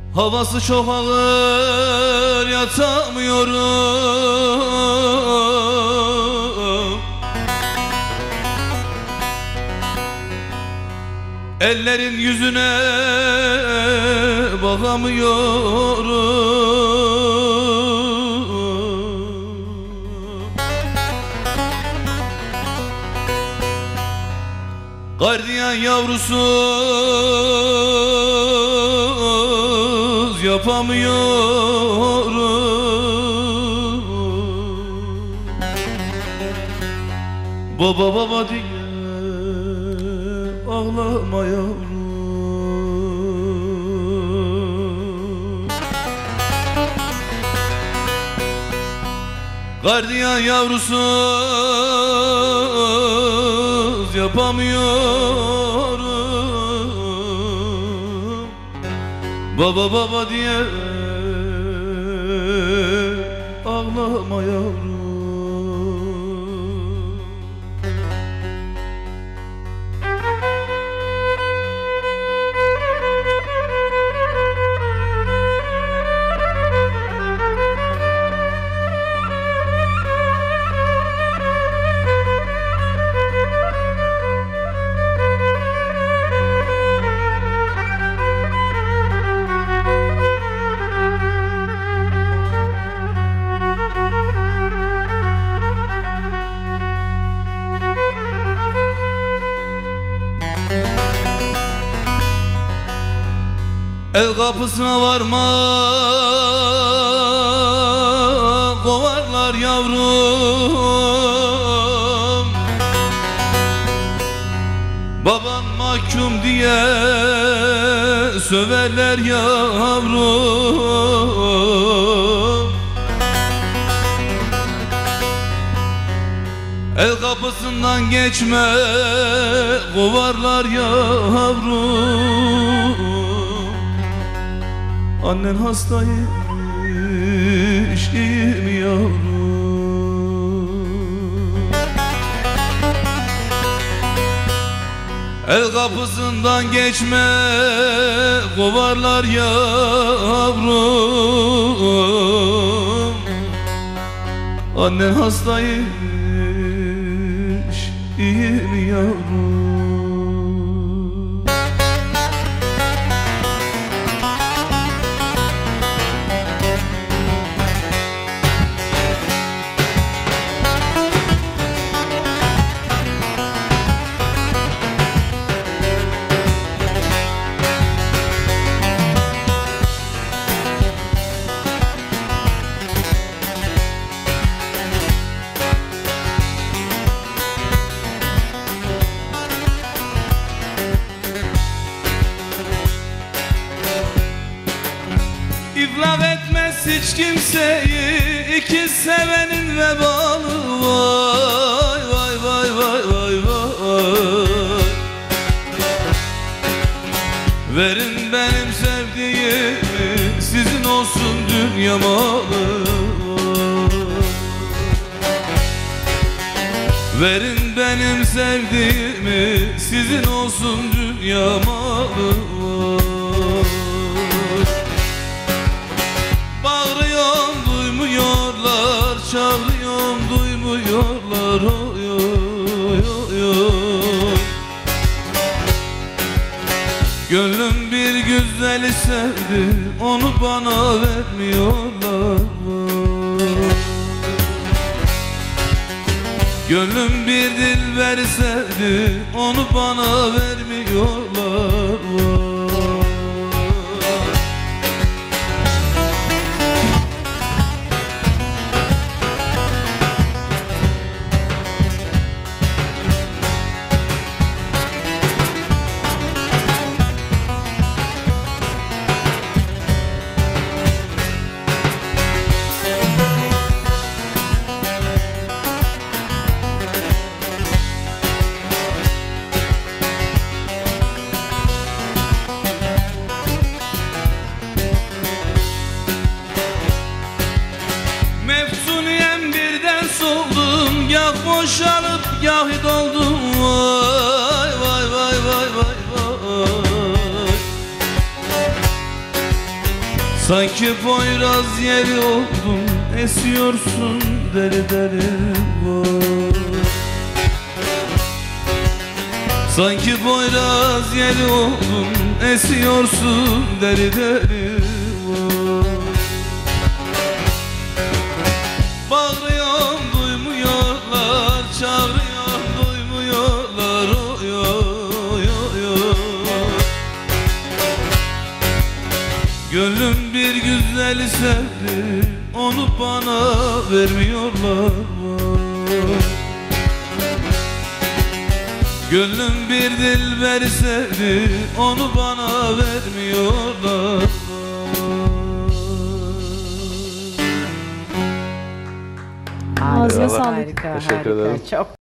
Havası çok ağır, yatamıyorum. Ellerin yüzüne bakamıyorum. Gardiyan yavrusuz yapamıyorum. Baba baba diye ağlama yavrum. Gardiyan yavrusuz yapamıyorum. Baba baba diye ağlama yavrum. El kapısına varma, kovarlar yavrum. Baban mahkum diye söverler yavrum. El kapısından geçme, kovarlar yavrum. Annen hastaymış, iyi mi yavrum? El kapısından geçme, kovarlar yavrum. Annen hastaymış, iyi mi yavrum? İflah etmez hiç kimseyi iki sevenin vebalı. Vay vay vay vay vay vay. Verin benim sevdiğimi, sizin olsun dünya malı. Verin benim sevdiğimi, sizin olsun dünya malı. Bağırıyorum duymuyorlar, çağırıyorum duymuyorlar. Oy oy oy oy. Gönlüm bir güzeli sevdi, onu bana vermiyorlar. Gönlüm bir dilberi sevdi, onu bana vermiyorlar. Yah boşalıp yahit oldum. Vay vay vay vay vay vay. Sanki Poyraz yeri oldun, esiyorsun deli deli vay. Sanki Poyraz yeri oldun, esiyorsun deli deli vay. Bağırıyorum duymuyorlar, çağırıyorum duymuyorlar, oy oy oy oy. Gönlüm bir güzeli sevdi, onu bana vermiyorlar vay. Gönlüm bir dilberi sevdi, onu bana vermiyorlar. Ağzına Eyvallah. sağlık. Teşekkür ederim. Çok